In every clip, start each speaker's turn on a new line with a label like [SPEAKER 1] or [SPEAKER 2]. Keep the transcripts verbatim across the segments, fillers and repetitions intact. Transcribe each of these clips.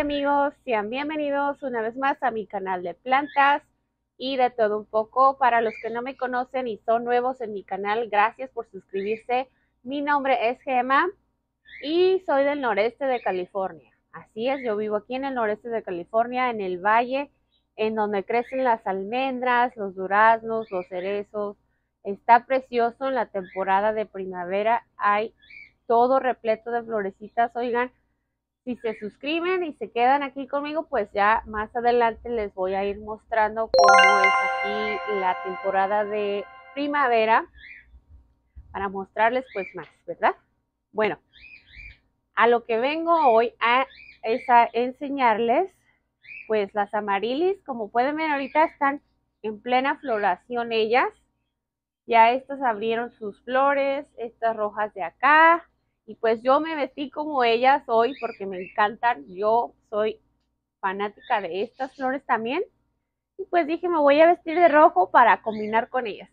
[SPEAKER 1] amigos, sean bienvenidos una vez más a mi canal de plantas y de todo un poco. Para los que no me conocen y son nuevos en mi canal, gracias por suscribirse. Mi nombre es Gema y soy del noreste de California. Así es, yo vivo aquí en el noreste de California, en el valle, en donde crecen las almendras, los duraznos, los cerezos. Está precioso en la temporada de primavera, hay todo repleto de florecitas. Oigan, si se suscriben y se quedan aquí conmigo, pues ya más adelante les voy a ir mostrando cómo es aquí la temporada de primavera para mostrarles pues más, ¿verdad? Bueno, a lo que vengo hoy a, es a enseñarles pues las amarilis. Como pueden ver, ahorita están en plena floración ellas. Ya estas abrieron sus flores, estas rojas de acá. Y pues yo me vestí como ellas hoy porque me encantan. Yo soy fanática de estas flores también. Y pues dije, me voy a vestir de rojo para combinar con ellas.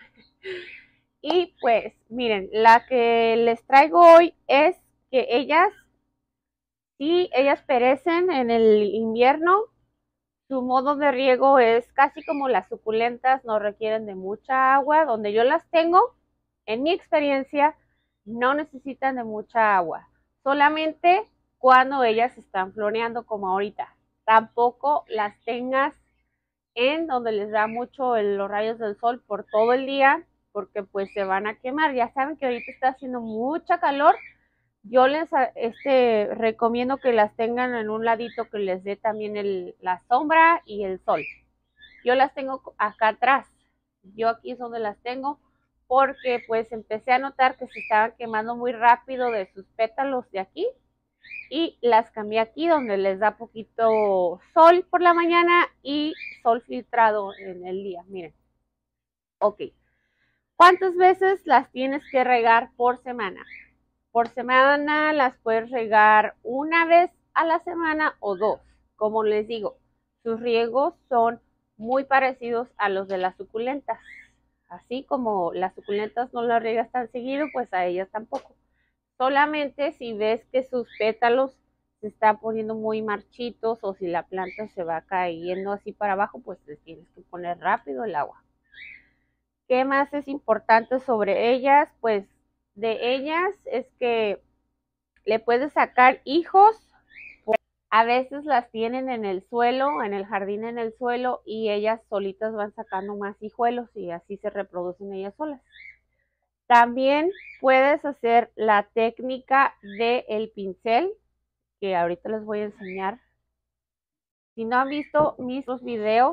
[SPEAKER 1] Y pues miren, la que les traigo hoy es que ellas, sí, ellas perecen en el invierno. Su modo de riego es casi como las suculentas, no requieren de mucha agua. Donde yo las tengo, en mi experiencia, no necesitan de mucha agua. Solamente cuando ellas están floreando como ahorita. Tampoco las tengas en donde les da mucho el, los rayos del sol por todo el día, porque pues se van a quemar. Ya saben que ahorita está haciendo mucha calor. Yo les este, recomiendo que las tengan en un ladito que les dé también el, la sombra y el sol. Yo las tengo acá atrás. Yo aquí es donde las tengo porque pues empecé a notar que se estaban quemando muy rápido de sus pétalos de aquí. Y las cambié aquí donde les da poquito sol por la mañana y sol filtrado en el día. Miren. Ok. ¿Cuántas veces las tienes que regar por semana? Por semana las puedes regar una vez a la semana o dos. Como les digo, sus riegos son muy parecidos a los de las suculentas. Así como las suculentas no las riegas tan seguido, pues a ellas tampoco. Solamente si ves que sus pétalos se están poniendo muy marchitos o si la planta se va cayendo así para abajo, pues les tienes que poner rápido el agua. ¿Qué más es importante sobre ellas? Pues de ellas es que le puedes sacar hijos. A veces las tienen en el suelo, en el jardín en el suelo, y ellas solitas van sacando más hijuelos y así se reproducen ellas solas. También puedes hacer la técnica del pincel, que ahorita les voy a enseñar. Si no han visto mis videos,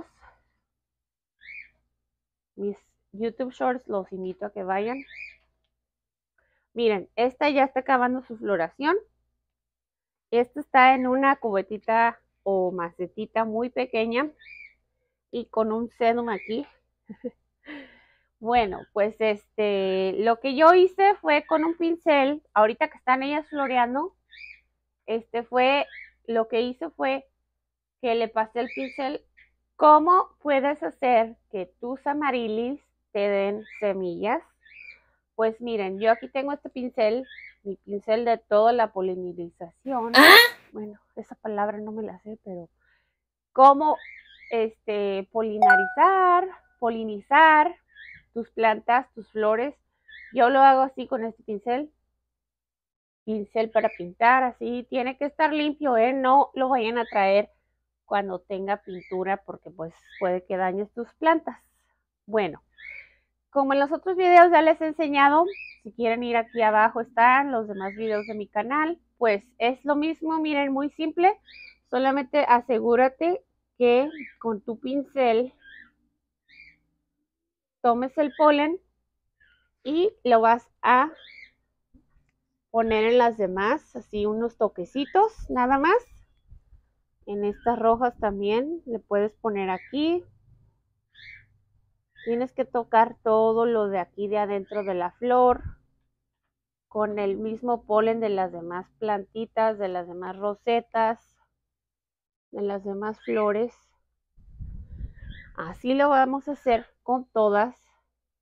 [SPEAKER 1] mis YouTube Shorts, los invito a que vayan. Miren, esta ya está acabando su floración. Esta está en una cubetita o macetita muy pequeña y con un sedum aquí. Bueno, pues este, lo que yo hice fue con un pincel, ahorita que están ellas floreando, este fue, lo que hice fue que le pasé el pincel. ¿Cómo puedes hacer que tus amarilis te den semillas? Pues miren, yo aquí tengo este pincel, mi pincel de toda la polinización. ¿Ah? Bueno, esa palabra no me la sé, pero cómo este, polinarizar, polinizar tus plantas, tus flores. Yo lo hago así con este pincel. Pincel para pintar, así. Tiene que estar limpio, ¿eh? No lo vayan a traer cuando tenga pintura porque pues puede que dañes tus plantas. Bueno, como en los otros videos ya les he enseñado, si quieren ir aquí abajo están los demás videos de mi canal, pues es lo mismo, miren, muy simple. Solamente asegúrate que con tu pincel tomes el polen y lo vas a poner en las demás, así unos toquecitos nada más. En estas rojas también le puedes poner aquí. Tienes que tocar todo lo de aquí de adentro de la flor con el mismo polen de las demás plantitas, de las demás rosetas, de las demás flores. Así lo vamos a hacer con todas.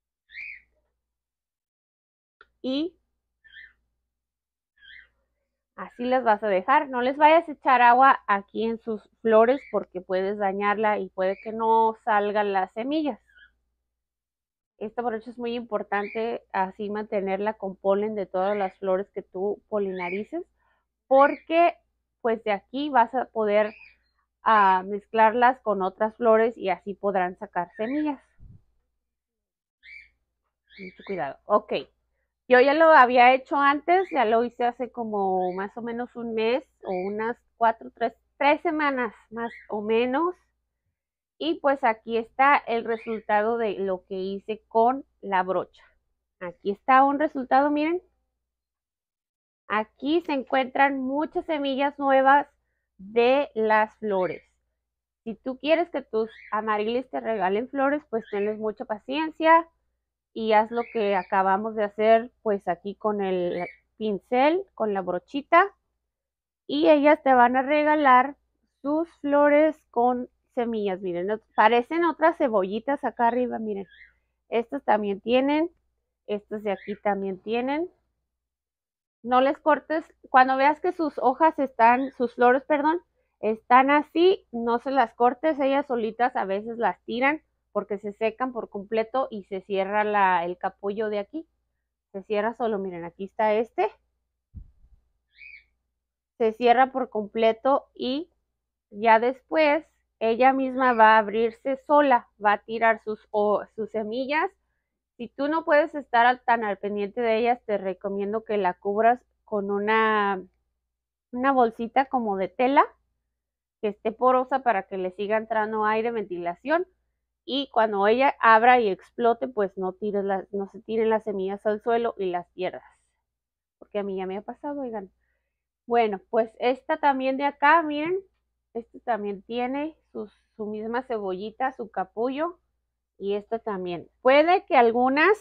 [SPEAKER 1] Y Así las vas a dejar. No les vayas a echar agua aquí en sus flores porque puedes dañarla y puede que no salgan las semillas. Esto por eso es muy importante así mantenerla con polen de todas las flores que tú polinarices, porque pues de aquí vas a poder uh, mezclarlas con otras flores y así podrán sacar semillas. Mucho cuidado. Ok. Yo ya lo había hecho antes, ya lo hice hace como más o menos un mes o unas cuatro, tres, tres semanas más o menos. Y pues aquí está el resultado de lo que hice con la brocha. Aquí está un resultado, miren. Aquí se encuentran muchas semillas nuevas de las flores. Si tú quieres que tus amarilis te regalen flores, pues tenles mucha paciencia y haz lo que acabamos de hacer pues aquí con el pincel, con la brochita. Y ellas te van a regalar sus flores con semillas, miren, parecen otras cebollitas acá arriba, miren, estas también tienen, estas de aquí también tienen. No les cortes, cuando veas que sus hojas están, sus flores, perdón, están así, no se las cortes, ellas solitas a veces las tiran porque se secan por completo y se cierra la, el capullo de aquí, se cierra solo, miren, aquí está este, se cierra por completo y ya después ella misma va a abrirse sola, va a tirar sus, o, sus semillas. Si tú no puedes estar tan al pendiente de ellas, te recomiendo que la cubras con una, una bolsita como de tela que esté porosa para que le siga entrando aire, ventilación. Y cuando ella abra y explote, pues no, tires las, no se tiren las semillas al suelo y las pierdas. Porque a mí ya me ha pasado, oigan. Bueno, pues esta también de acá, miren. Este también tiene sus, su misma cebollita, su capullo. Y esta también. Puede que algunas,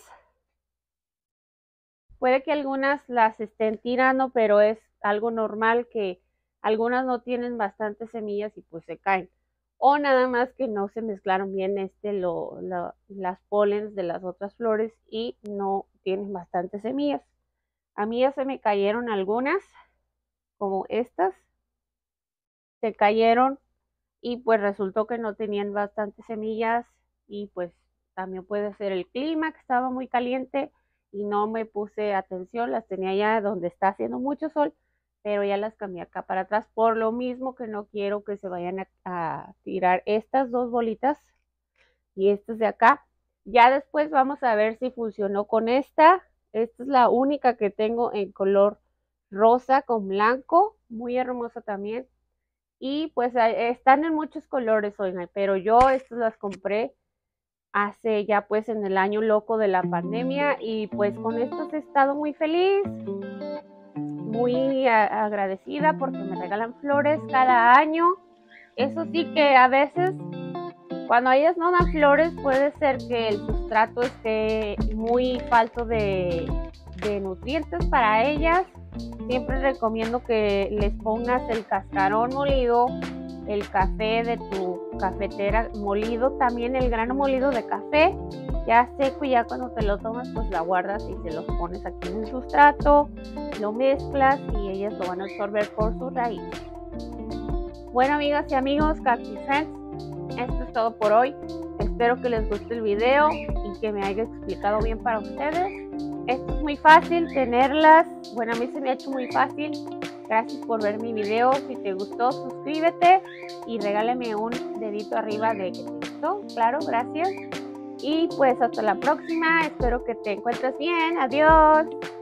[SPEAKER 1] puede que algunas las estén tirando, pero es algo normal que algunas no tienen bastantes semillas y pues se caen. O nada más que no se mezclaron bien este, lo, lo, las polens de las otras flores y no tienen bastantes semillas. A mí ya se me cayeron algunas, como estas. Se cayeron y pues resultó que no tenían bastantes semillas y pues también puede ser el clima que estaba muy caliente y no me puse atención, las tenía ya donde está haciendo mucho sol, pero ya las cambié acá para atrás por lo mismo que no quiero que se vayan a, a tirar estas dos bolitas y estas de acá. Ya después vamos a ver si funcionó con esta. Esta es la única que tengo en color rosa con blanco, muy hermosa también. Y pues están en muchos colores, oigan, pero yo estas las compré hace ya pues en el año loco de la pandemia y pues con estas he estado muy feliz, muy agradecida porque me regalan flores cada año. Eso sí que a veces cuando ellas no dan flores puede ser que el sustrato esté muy falto de, de nutrientes para ellas. Siempre recomiendo que les pongas el cascarón molido, el café de tu cafetera molido, también el grano molido de café, ya seco y ya cuando te lo tomas pues la guardas y se los pones aquí en el sustrato, lo mezclas y ellas lo van a absorber por su raíz. Bueno, amigas y amigos, Cactus Friends, esto es todo por hoy. Espero que les guste el video y que me haya explicado bien para ustedes. Esto es muy fácil tenerlas, bueno, a mí se me ha hecho muy fácil. Gracias por ver mi video, si te gustó suscríbete y regálame un dedito arriba de que te gustó, claro, gracias. Y pues hasta la próxima, espero que te encuentres bien, adiós.